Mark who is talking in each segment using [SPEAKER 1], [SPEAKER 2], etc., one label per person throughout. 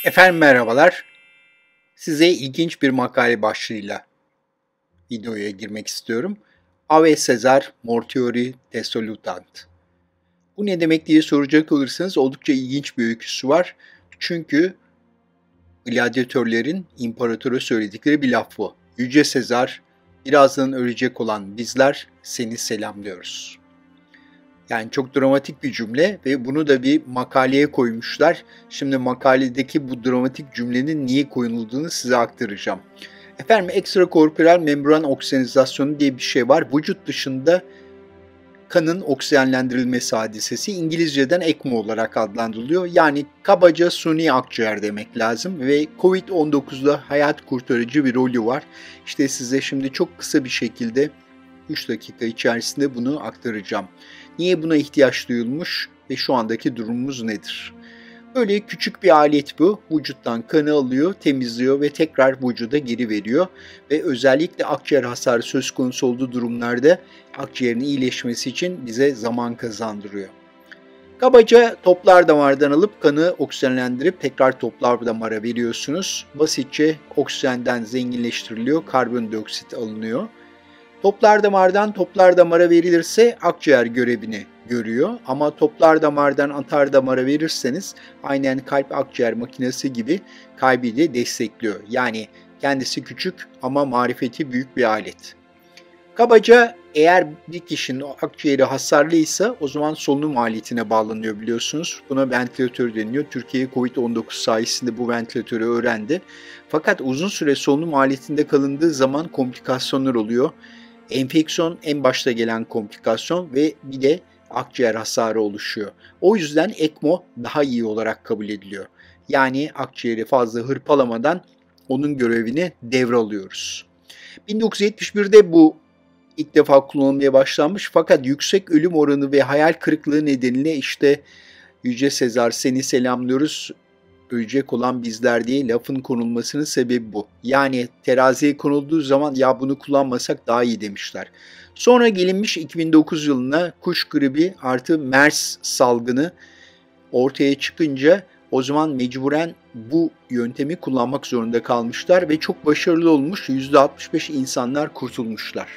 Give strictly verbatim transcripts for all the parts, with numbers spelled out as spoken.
[SPEAKER 1] Efendim merhabalar. Size ilginç bir makale başlığıyla videoya girmek istiyorum. Ave Caesar Mortuori Dissolutant. Bu ne demek diye soracak olursanız oldukça ilginç bir öyküsü var. Çünkü gladyatörlerin imparatora söyledikleri bir laf bu. Yüce Sezar, birazdan ölecek olan bizler seni selamlıyoruz. Yani çok dramatik bir cümle ve bunu da bir makaleye koymuşlar. Şimdi makaledeki bu dramatik cümlenin niye koyulduğunu size aktaracağım. Efendim ekstrakorporeal membran oksijenizasyonu diye bir şey var. Vücut dışında kanın oksijenlendirilmesi hadisesi İngilizceden ECMO olarak adlandırılıyor. Yani kabaca suni akciğer demek lazım ve kovid on dokuzda hayat kurtarıcı bir rolü var. İşte size şimdi çok kısa bir şekilde üç dakika içerisinde bunu aktaracağım. Niye buna ihtiyaç duyulmuş ve şu andaki durumumuz nedir? Böyle küçük bir alet bu. Vücuttan kanı alıyor, temizliyor ve tekrar vücuda geri veriyor. Ve özellikle akciğer hasarı söz konusu olduğu durumlarda akciğerin iyileşmesi için bize zaman kazandırıyor. Kabaca toplar damardan alıp kanı oksijenlendirip tekrar toplar damara veriyorsunuz. Basitçe oksijenden zenginleştiriliyor, karbondioksit alınıyor. Toplar damardan toplar damara verilirse akciğer görevini görüyor ama toplar damardan atar damara verirseniz aynen kalp akciğer makinesi gibi kalbi de destekliyor. Yani kendisi küçük ama marifeti büyük bir alet. Kabaca eğer bir kişinin o akciğeri hasarlıysa o zaman solunum aletine bağlanıyor biliyorsunuz. Buna ventilatör deniyor. Türkiye kovid on dokuz sayesinde bu ventilatörü öğrendi. Fakat uzun süre solunum aletinde kalındığı zaman komplikasyonlar oluyor. Enfeksiyon en başta gelen komplikasyon ve bir de akciğer hasarı oluşuyor. O yüzden ECMO daha iyi olarak kabul ediliyor. Yani akciğeri fazla hırpalamadan onun görevini devralıyoruz. bin dokuz yüz yetmiş birde bu ilk defa kullanılmaya başlanmış fakat yüksek ölüm oranı ve hayal kırıklığı nedeniyle işte Yüce Sezar seni selamlıyoruz, ölecek olan bizler diye lafın konulmasının sebebi bu. Yani teraziye konulduğu zaman ya bunu kullanmasak daha iyi demişler. Sonra gelinmiş iki bin dokuz yılına kuş gribi artı MERS salgını ortaya çıkınca o zaman mecburen bu yöntemi kullanmak zorunda kalmışlar ve çok başarılı olmuş. yüzde altmış beş insanlar kurtulmuşlar.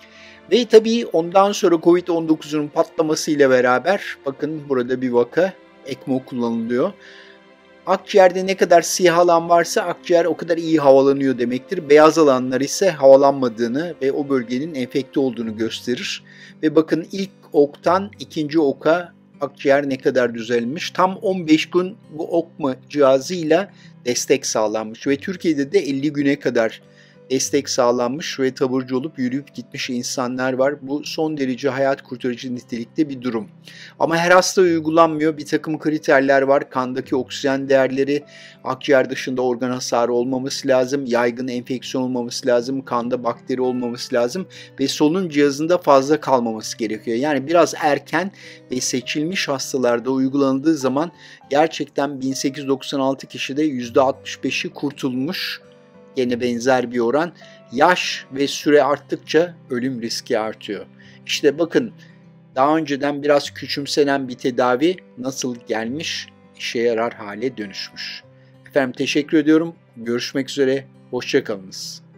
[SPEAKER 1] Ve tabii ondan sonra kovid on dokuzun patlamasıyla beraber bakın burada bir vaka ECMO kullanılıyor. Akciğerde ne kadar siyah alan varsa akciğer o kadar iyi havalanıyor demektir. Beyaz alanlar ise havalanmadığını ve o bölgenin enfekte olduğunu gösterir. Ve bakın ilk oktan ikinci oka akciğer ne kadar düzelmiş. Tam on beş gün bu okma cihazıyla destek sağlanmış ve Türkiye'de de elli güne kadar destek sağlanmış ve taburcu olup yürüyüp gitmiş insanlar var. Bu son derece hayat kurtarıcı nitelikte bir durum. Ama her hasta uygulanmıyor. Bir takım kriterler var. Kandaki oksijen değerleri, akciğer dışında organ hasarı olmaması lazım, yaygın enfeksiyon olmaması lazım, kanda bakteri olmaması lazım ve solunum cihazında fazla kalmaması gerekiyor. Yani biraz erken ve seçilmiş hastalarda uygulandığı zaman gerçekten bin sekiz yüz doksan altı kişide yüzde altmış beşi kurtulmuş. Yine benzer bir oran. Yaş ve süre arttıkça ölüm riski artıyor. İşte bakın daha önceden biraz küçümsenen bir tedavi nasıl gelmiş, işe yarar hale dönüşmüş. Efendim teşekkür ediyorum. Görüşmek üzere. Hoşça kalınız.